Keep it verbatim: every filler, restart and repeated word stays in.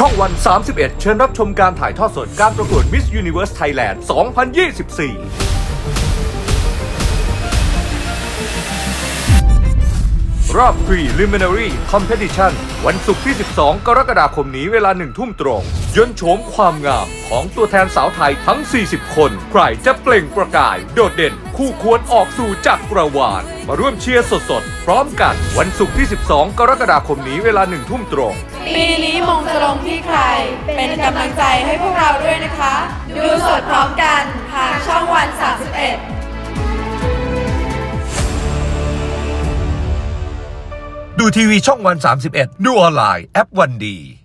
ช่องวันสามสิบเอ็ดเชิญรับชมการถ่ายทอดสดการประกวด Miss Universe Thailand สองพันยี่สิบสี่ รอบ Preliminary Competition วันศุกร์ที่ สิบสอง กรกฎาคมนี้เวลาหนึ่งทุ่มตรงยนต์โฉมความงามของตัวแทนสาวไทยทั้ง สี่สิบ คนใครจะเปล่งประกายโดดเด่นคู่ควรออกสู่จักรวาลมาร่วมเชียร์สดๆพร้อมกันวันศุกร์ที่ สิบสอง กรกฎาคมนี้เวลาหนึ่งทุ่มตรงปีนี้มงจะลงที่ใครเป็นกำลังใจให้พวกเราด้วยนะคะดูสดพร้อมกันทางช่องวันสามสิบเอ็ดดูทีวีช่องวันสามสิบเอ็ดดูออนไลน์แอปวันดี